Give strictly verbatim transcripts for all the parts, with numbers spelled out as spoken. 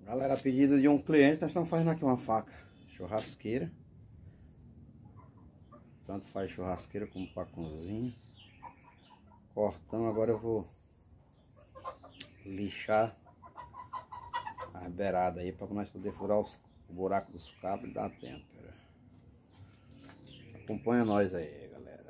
Galera, a pedido de um cliente, nós estamos fazendo aqui uma faca churrasqueira. Tanto faz churrasqueira como para cozinha. Cortando, agora eu vou lixar as beiradas aí para nós poder furar os, o buraco dos cabos e dar tempo. Acompanha nós aí, galera.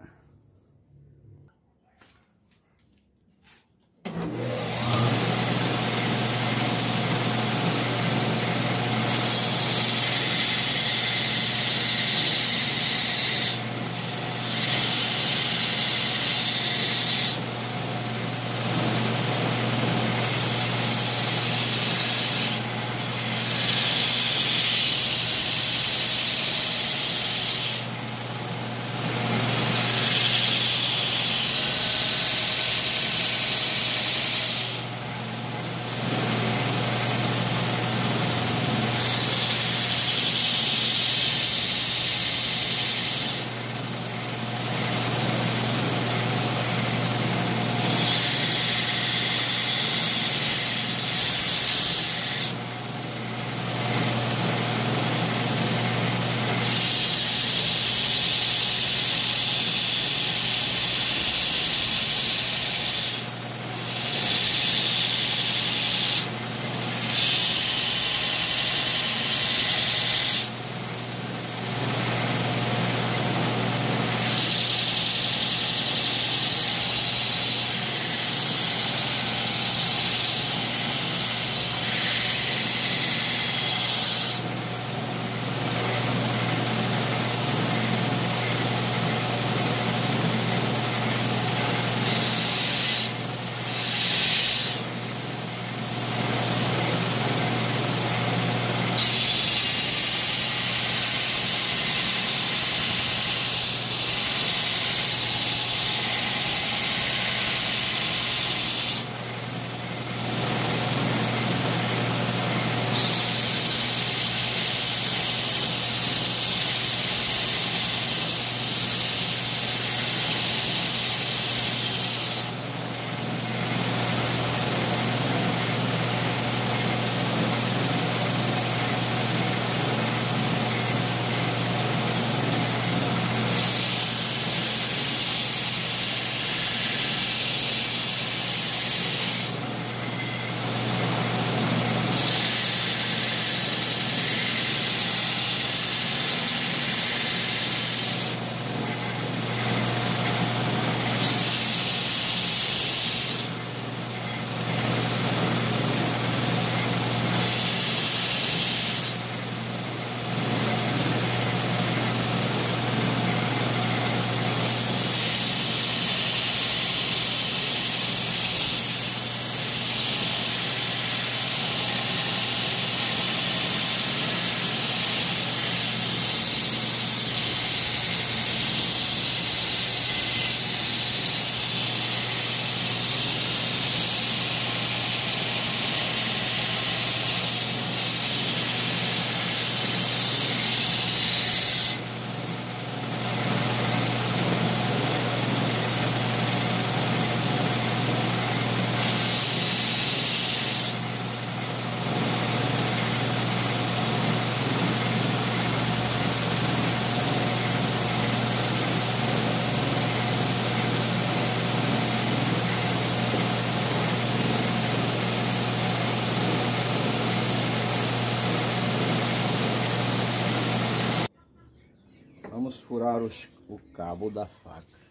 Vamos furar os, o cabo da faca.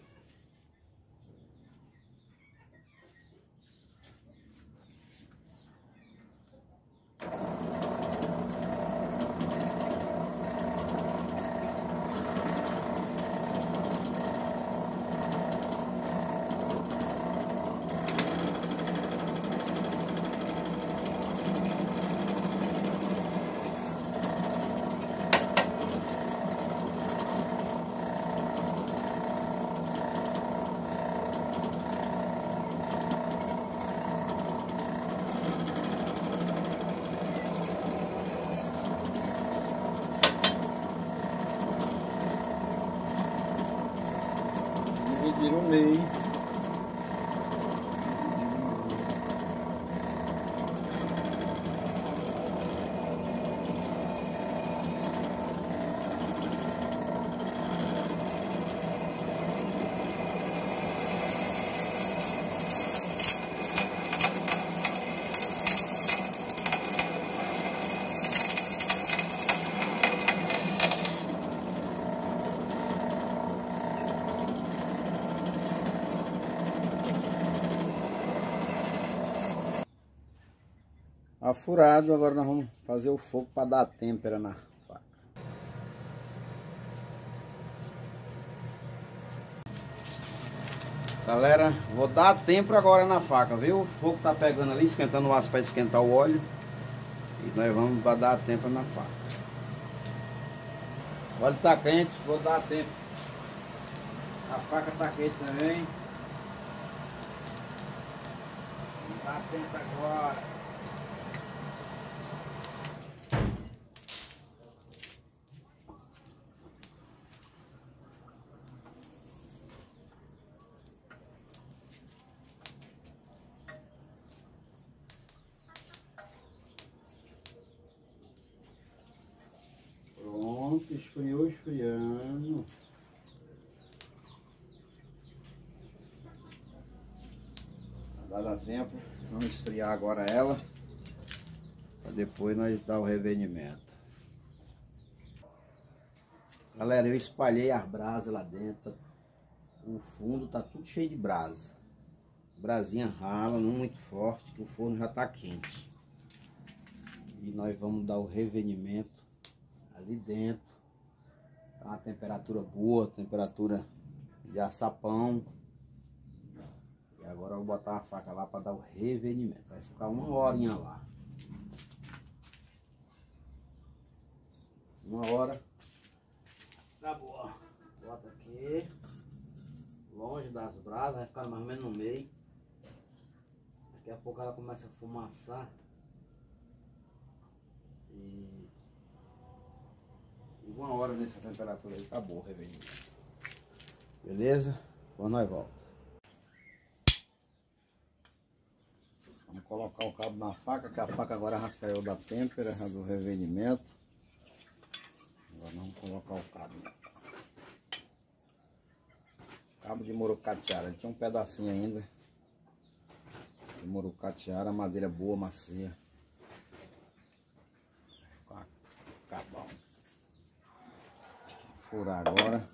Dividir o meio. Tá furado, agora nós vamos fazer o fogo para dar têmpera na faca. Galera, vou dar têmpera agora na faca, viu? O fogo tá pegando ali, esquentando o aço para esquentar o óleo. E nós vamos dar têmpera na faca. O óleo tá quente, vou dar têmpera. A faca tá quente também. Vamos dar têmpera agora. Pronto, esfriou, esfriando. Vai dar tempo, vamos esfriar agora ela, para depois nós dar o revenimento. Galera, eu espalhei as brasas lá dentro, o fundo tá tudo cheio de brasa. Brasinha rala, não muito forte, que o forno já tá quente. E nós vamos dar o revenimento ali dentro. Tá uma temperatura boa, temperatura de açapão. E agora eu vou botar a faca lá para dar o revenimento. Vai ficar uma horinha lá. Uma hora. Tá boa. Bota aqui. Longe das brasas, vai ficar mais ou menos no meio. Daqui a pouco ela começa a fumaçar. E uma hora nessa temperatura aí, acabou o revenimento. Beleza? Depois nós voltamos. Vamos colocar o cabo na faca, que a faca agora já saiu da têmpera, já do revenimento. Agora vamos colocar o cabo. Cabo de morucatiara, tinha um pedacinho ainda de morucatiara, madeira boa, macia. Cabão. Vou furar agora.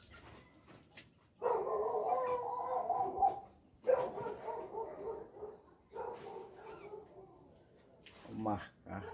Vou marcar.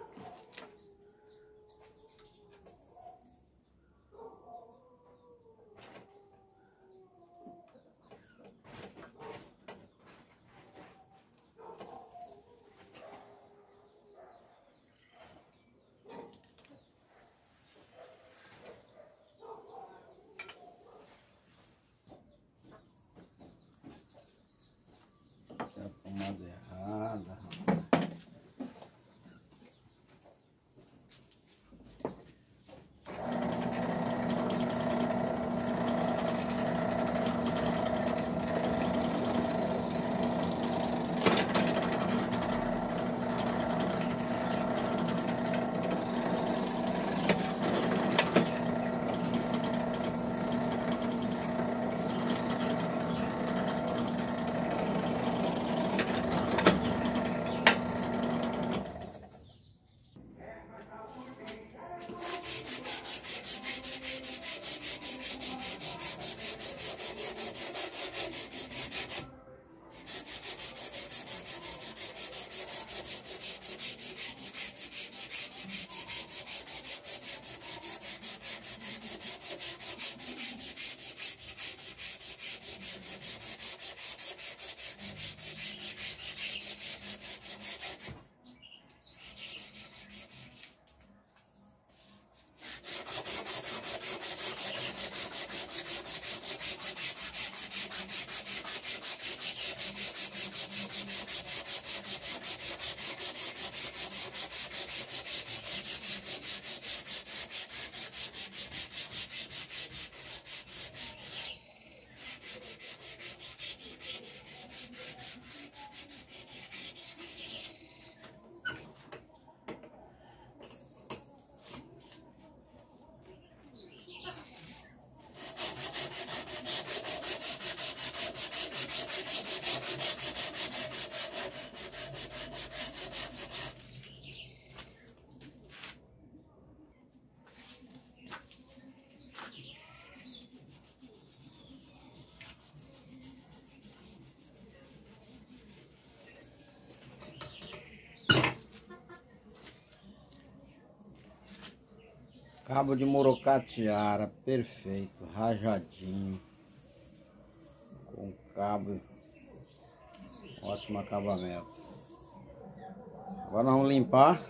Cabo de Morocatiara, perfeito, rajadinho. Com cabo, ótimo acabamento. Agora nós vamos limpar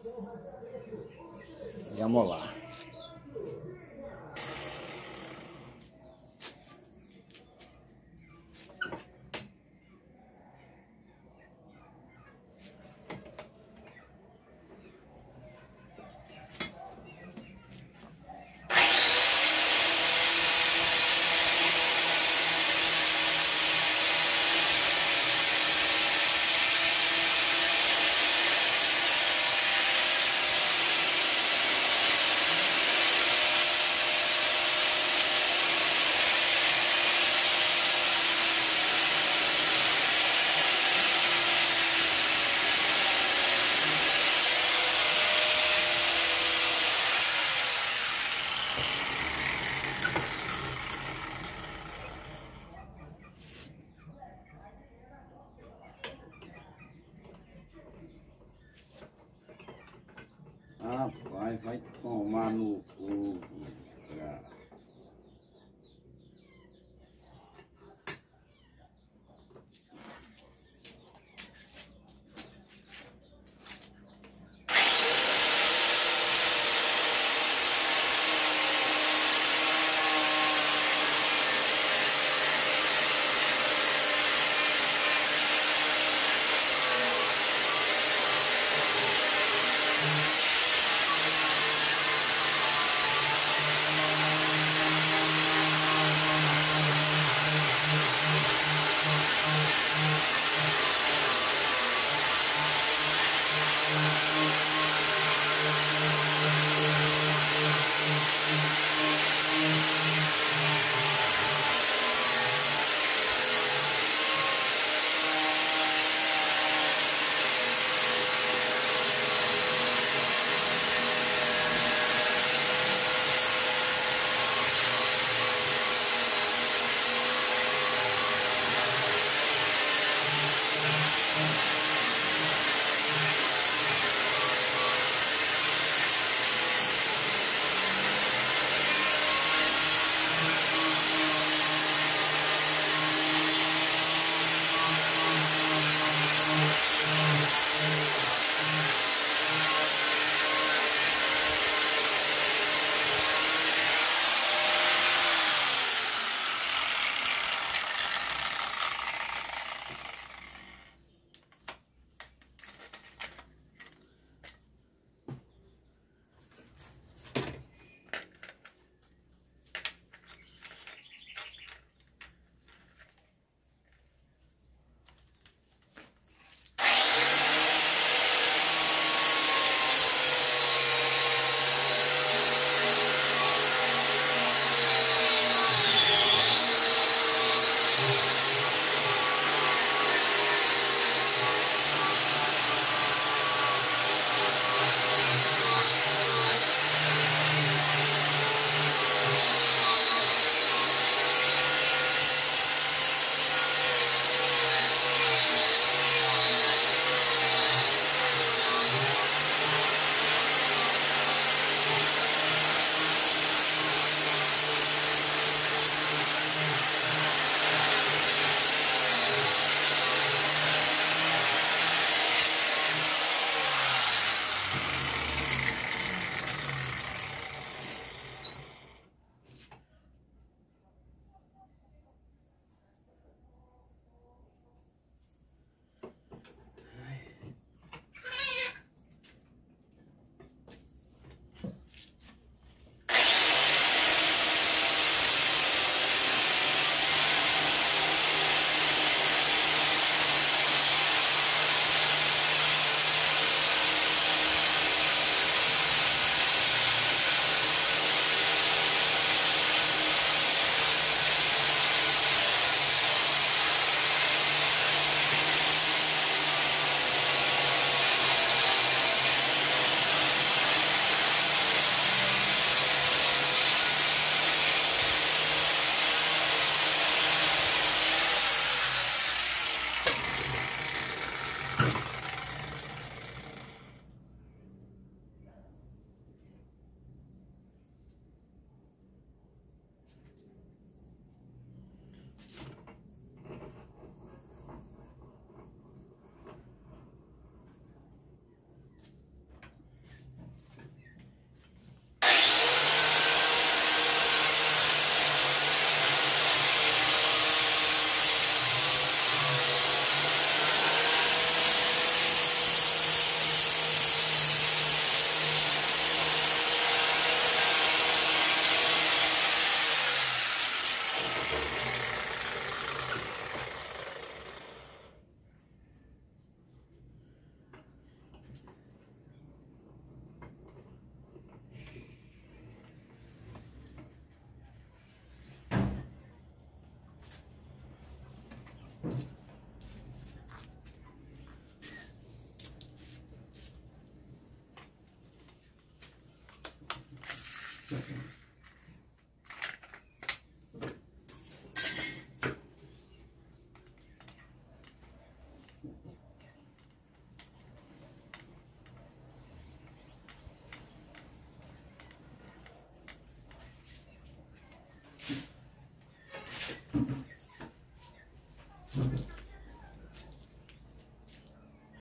e amolar. Rapaz, vai tomar no cu, cara.